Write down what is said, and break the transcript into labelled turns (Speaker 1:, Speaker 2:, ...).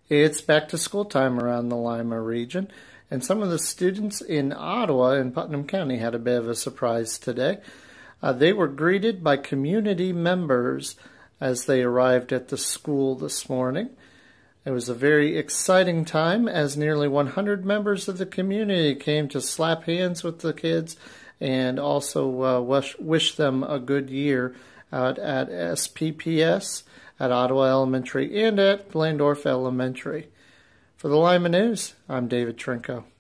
Speaker 1: It's back to school time around the Lima region, and some of the students in Ottawa and Putnam County had a bit of a surprise today. They were greeted by community members as they arrived at the school this morning. It was a very exciting time as nearly 100 members of the community came to slap hands with the kids and also wish them a good year out at SPPS, at Ottawa Elementary, and at Glandorf Elementary. For the Lima News, I'm David Trinko.